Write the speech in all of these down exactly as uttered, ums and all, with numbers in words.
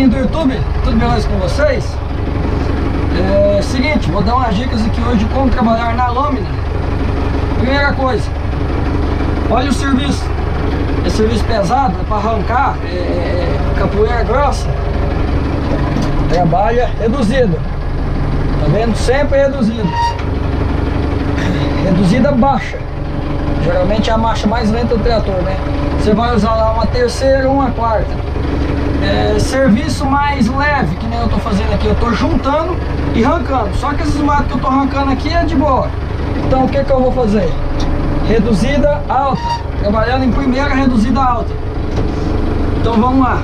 galerinha do YouTube, tudo beleza com vocês? É seguinte, vou dar umas dicas aqui hoje de como trabalhar na lâmina. Primeira coisa, olha o serviço. É serviço pesado, é para arrancar, é, é capoeira grossa. Trabalha reduzido, tá vendo? Sempre reduzido. Reduzida baixa. Geralmente é a marcha mais lenta do trator, né? Você vai usar lá uma terceira ou uma quarta. É, serviço mais leve, que nem eu tô fazendo aqui. Eu tô juntando e arrancando. Só que esses matos que eu tô arrancando aqui é de boa. Então o que que eu vou fazer? Reduzida alta. Trabalhando em primeira reduzida alta. Então vamos lá.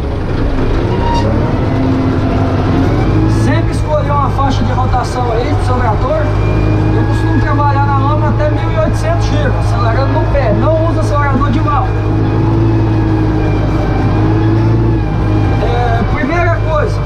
Sempre escolher uma faixa de rotação aí pro seu trator. Eu costumo trabalhar na lâmina até mil e oitocentos giros, acelerando no pé. Não usa acelerador de mão. É, primeira coisa,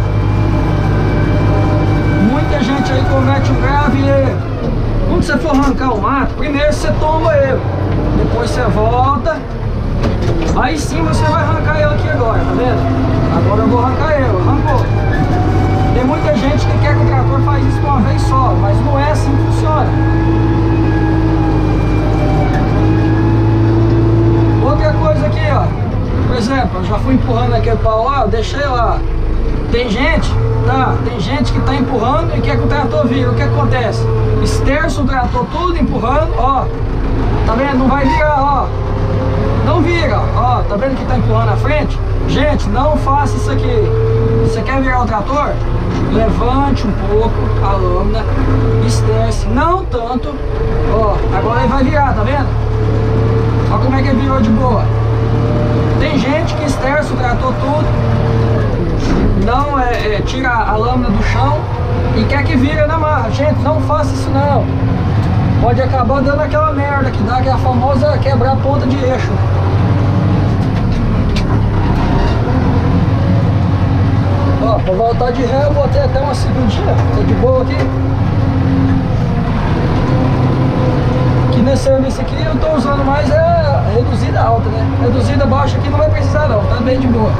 muita gente aí comete um grave erro. Quando você for arrancar o mato, primeiro você tomba ele, depois você volta, aí sim você vai arrancar ele aqui agora, tá vendo? Agora eu vou arrancar ele, arrancou. Tem muita gente que quer que o trator faz isso de uma vez só, mas não é assim que funciona. Outra coisa aqui, ó. Por exemplo, eu já fui empurrando aquele pau lá, eu deixei lá. Tem gente, tá? Tem gente que tá empurrando e quer que o trator vire. O que acontece? Esterça o trator tudo empurrando, ó. Tá vendo? Não vai virar, ó. Não vira, ó. Tá vendo que tá empurrando a frente? Gente, não faça isso aqui. Você quer virar o trator? Levante um pouco a lâmina, esterce, não tanto. Ó, agora ele vai virar, tá vendo? Olha como é que ele virou de boa. Tem gente que esterça o trator tudo, não é, é, tira a lâmina do chão e quer que vire na marra. Gente, não faça isso não. Pode acabar dando aquela merda que dá, que é a famosa quebrar a ponta de eixo. Ó, pra voltar de ré eu botei até uma segundinha, tá de boa aqui. Aqui nesse serviço aqui eu tô usando mais é a reduzida alta, né? Reduzida baixa aqui não vai precisar não, tá bem de boa.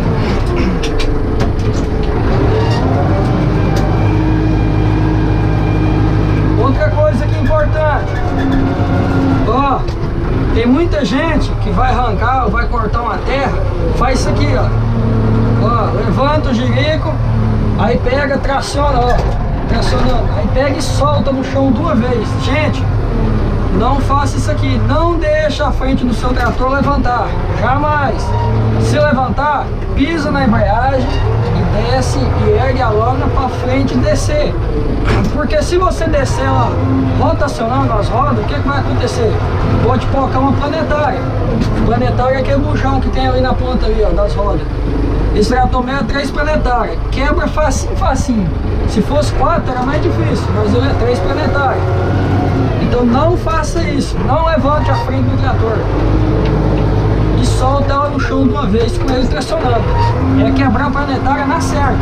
Outra coisa que é importante, ó, tem muita gente que vai arrancar ou vai cortar uma terra, faz isso aqui, ó. Ó, levanta o jirico, aí pega, traciona, ó, tracionando, aí pega e solta no chão duas vezes. Gente, não faça isso aqui, não deixa a frente do seu trator levantar, jamais. Se levantar, pisa na embreagem e desce e ergue a lâmina para frente e descer. Porque se você descer lá, rotacionando as rodas, o que, que vai acontecer? Pode colocar uma planetária. Planetária é aquele bujão que tem ali na ponta ali, ó, das rodas. Esse trator meu é três planetárias, quebra facinho, facinho. Se fosse quatro era mais difícil, mas ele é três planetárias. Então não faça isso, não levante a frente do trator e solta ela no chão de uma vez com ele tracionando. É quebrar a planetária na certa.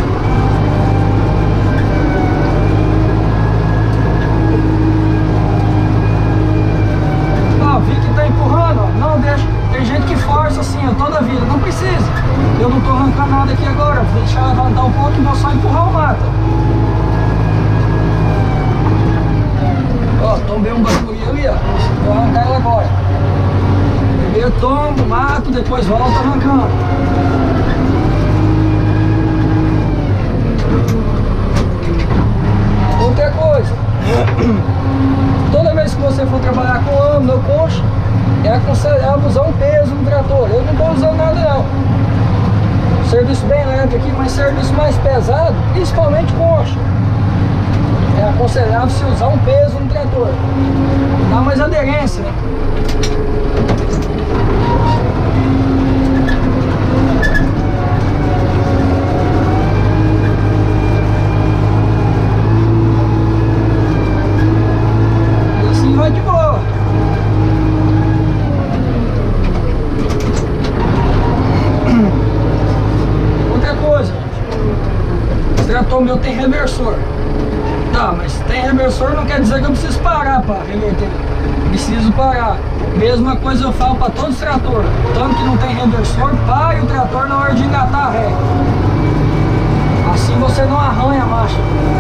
Ó, vi que tá empurrando, ó, não deixa. Tem gente que força assim, ó, toda a vida, não precisa. Eu não tô arrancando nada aqui agora, vou deixar levantar um pouco e vou só empurrar o mato. Ó, tombei um bagulho ali, ó, vou arrancar ela agora. Primeiro tombo, mato, depois volto arrancando. Outra coisa, toda vez que você for trabalhar com lâmina ou concha, é aconselhável usar um peso no trator. Eu não estou usando nada não. Serviço bem leve aqui, mas serviço mais pesado, principalmente concha. É aconselhável se usar um peso no trator. Dá mais aderência, né? E assim vai de boa. Outra coisa, o trator meu tem reversor. Tá, mas tem reversor não quer dizer que eu preciso parar para reverter. Preciso parar. Mesma coisa eu falo para todos os tratores. Tanto que não tem reversor, pare o trator na hora de engatar a ré. você não arranha a marcha.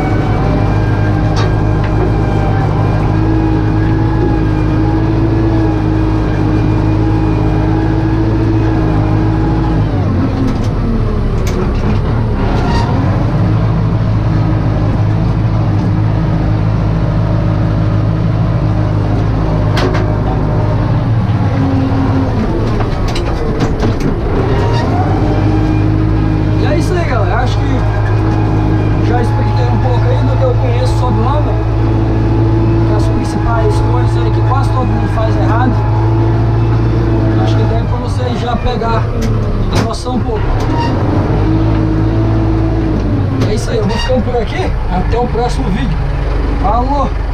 Pegar a noção um pouco. É isso aí, eu vou ficando por aqui. Até o próximo vídeo. Falou!